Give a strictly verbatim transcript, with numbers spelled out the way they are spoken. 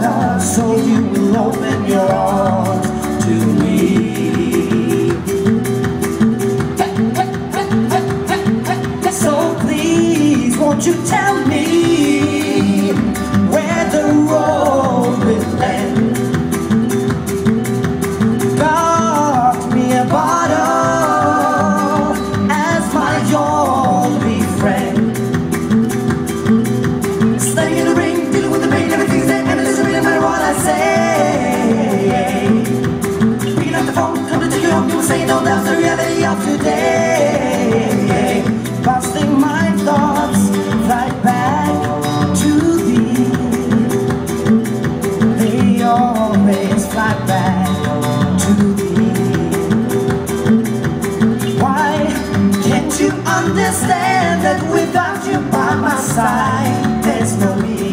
love, so you will open your arms to me. So please, won't you tell me where the road will end? Got me a bottle as my only friend. Standing in the ring, dealing with the pain, everything's there, and listening to what I say. Picking up the phone, coming to you home, you will say no, that's the reality of today. Busting my thoughts right back to thee. They always fly back to thee. Why can't you understand that without you by my side, there's no me?